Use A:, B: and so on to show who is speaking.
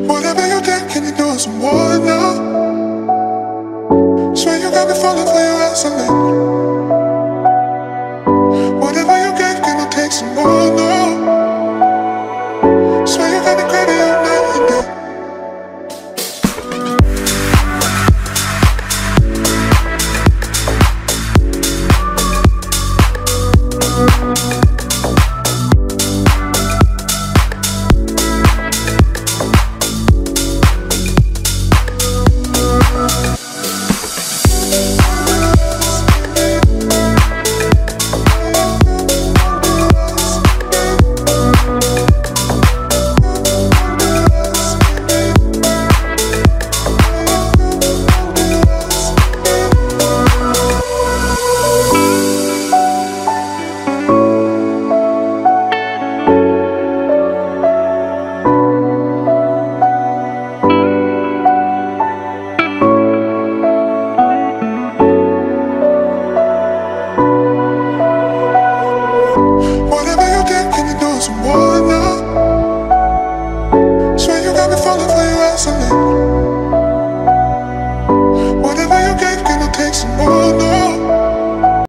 A: Whatever you did, can you do it some more now? Swear you got me falling for your ass lately. Whatever you get, can I take some more now?